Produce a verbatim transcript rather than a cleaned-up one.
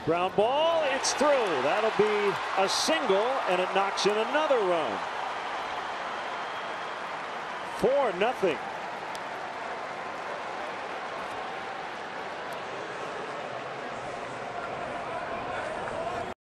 Ground ball, it's through. That'll be a single, and it knocks in another run. Four nothing.